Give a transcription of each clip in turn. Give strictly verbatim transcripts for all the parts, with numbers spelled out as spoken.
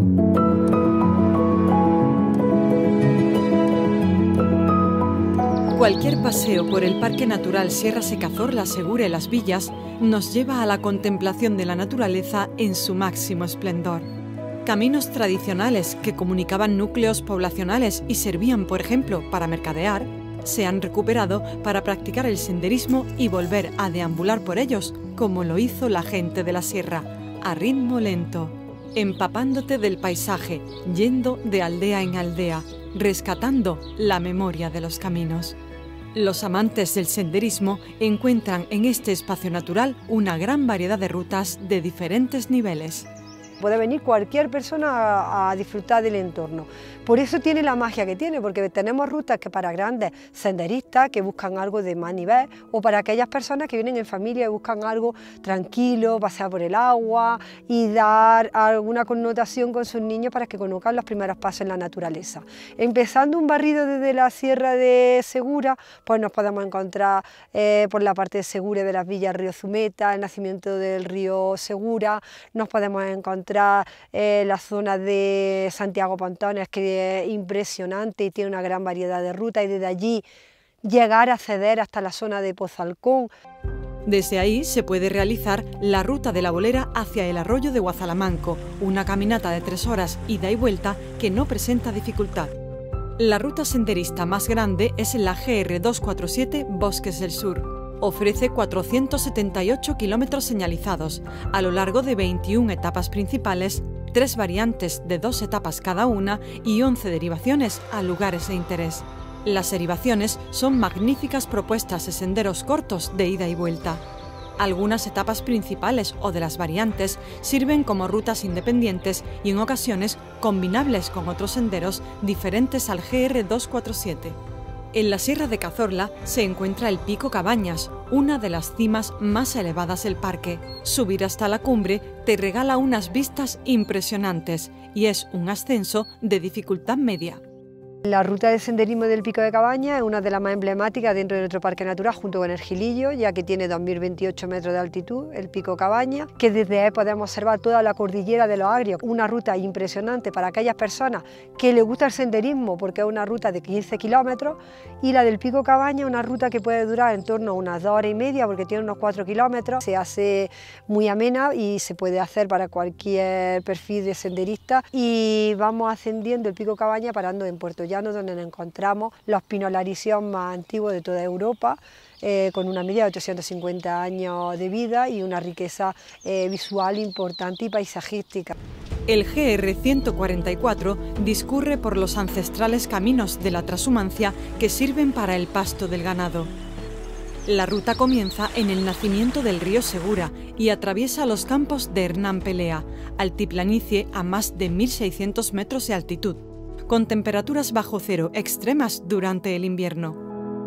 Cualquier paseo por el Parque Natural Sierra Secazorla, Segura y Las Villas nos lleva a la contemplación de la naturaleza en su máximo esplendor. Caminos tradicionales que comunicaban núcleos poblacionales y servían, por ejemplo, para mercadear, se han recuperado para practicar el senderismo y volver a deambular por ellos, como lo hizo la gente de la sierra, a ritmo lento, empapándote del paisaje, yendo de aldea en aldea, rescatando la memoria de los caminos. Los amantes del senderismo encuentran en este espacio natural una gran variedad de rutas de diferentes niveles. Puede venir cualquier persona a, a disfrutar del entorno. Por eso tiene la magia que tiene, porque tenemos rutas que para grandes senderistas que buscan algo de más nivel, o para aquellas personas que vienen en familia y buscan algo tranquilo, pasear por el agua y dar alguna connotación con sus niños para que conozcan los primeros pasos en la naturaleza. Empezando un barrido desde la Sierra de Segura, pues nos podemos encontrar eh, por la parte de Segura de Las Villas, río Zumeta, el nacimiento del río Segura, nos podemos encontrar eh, la zona de Santiago Pontones, que es impresionante y tiene una gran variedad de rutas, y desde allí llegar a acceder hasta la zona de Pozalcón. Desde ahí se puede realizar la ruta de la Bolera hacia el arroyo de Guazalamanco, una caminata de tres horas ida y vuelta que no presenta dificultad. La ruta senderista más grande es la G R doscientos cuarenta y siete Bosques del Sur. Ofrece cuatrocientos setenta y ocho kilómetros señalizados, a lo largo de veintiuna etapas principales, tres variantes de dos etapas cada una y once derivaciones a lugares de interés. Las derivaciones son magníficas propuestas de senderos cortos de ida y vuelta. Algunas etapas principales o de las variantes sirven como rutas independientes y en ocasiones combinables con otros senderos diferentes al G R doscientos cuarenta y siete. En la Sierra de Cazorla se encuentra el Pico Cabañas, una de las cimas más elevadas del parque. Subir hasta la cumbre te regala unas vistas impresionantes y es un ascenso de dificultad media. La ruta de senderismo del Pico de Cabañas es una de las más emblemáticas dentro de nuestro parque natural, junto con el Gilillo, ya que tiene dos mil veintiocho metros de altitud, el Pico Cabañas, que desde ahí podemos observar toda la cordillera de los Agrios. Una ruta impresionante para aquellas personas que les gusta el senderismo, porque es una ruta de quince kilómetros, y la del Pico Cabañas, una ruta que puede durar en torno a unas dos horas y media, porque tiene unos cuatro kilómetros. Se hace muy amena y se puede hacer para cualquier perfil de senderista, y vamos ascendiendo el Pico Cabañas parando en Puerto Llano, donde nos encontramos los pinos larición más antiguos de toda Europa, eh, con una media de ochocientos cincuenta años de vida y una riqueza eh, visual importante y paisajística. El G R ciento cuarenta y cuatro discurre por los ancestrales caminos de la trashumancia que sirven para el pasto del ganado. La ruta comienza en el nacimiento del río Segura y atraviesa los campos de Hernán Pelea, altiplanicie a más de mil seiscientos metros de altitud, con temperaturas bajo cero extremas durante el invierno.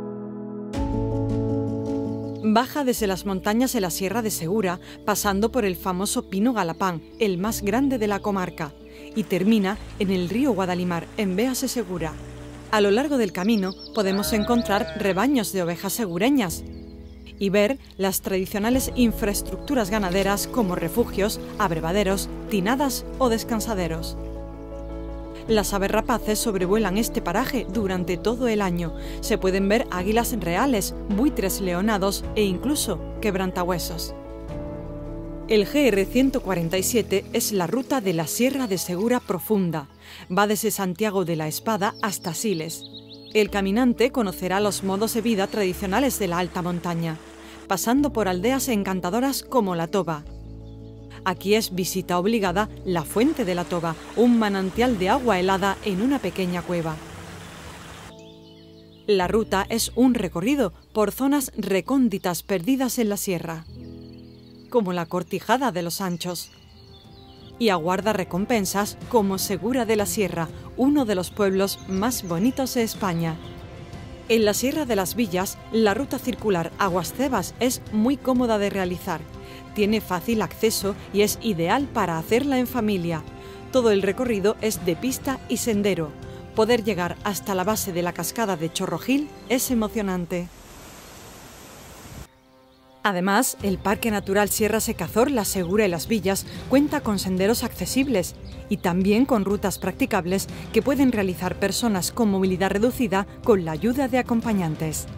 Baja desde las montañas de la Sierra de Segura, pasando por el famoso Pino Galapán, el más grande de la comarca, y termina en el río Guadalimar, en Véase Segura. A lo largo del camino podemos encontrar rebaños de ovejas segureñas y ver las tradicionales infraestructuras ganaderas como refugios, abrevaderos, tinadas o descansaderos. Las aves rapaces sobrevuelan este paraje durante todo el año. Se pueden ver águilas reales, buitres leonados e incluso quebrantahuesos. El G R ciento cuarenta y siete es la ruta de la Sierra de Segura profunda. Va desde Santiago de la Espada hasta Siles. El caminante conocerá los modos de vida tradicionales de la alta montaña, pasando por aldeas encantadoras como La Toba. Aquí es visita obligada la Fuente de la Toba, un manantial de agua helada en una pequeña cueva. La ruta es un recorrido por zonas recónditas perdidas en la sierra, como la Cortijada de los Anchos, y aguarda recompensas como Segura de la Sierra, uno de los pueblos más bonitos de España. En la Sierra de las Villas, la ruta circular Aguascebas es muy cómoda de realizar. Tiene fácil acceso y es ideal para hacerla en familia. Todo el recorrido es de pista y sendero. Poder llegar hasta la base de la cascada de Chorrojil es emocionante. Además, el Parque Natural Sierra Secazor, La Segura y Las Villas cuenta con senderos accesibles y también con rutas practicables que pueden realizar personas con movilidad reducida con la ayuda de acompañantes.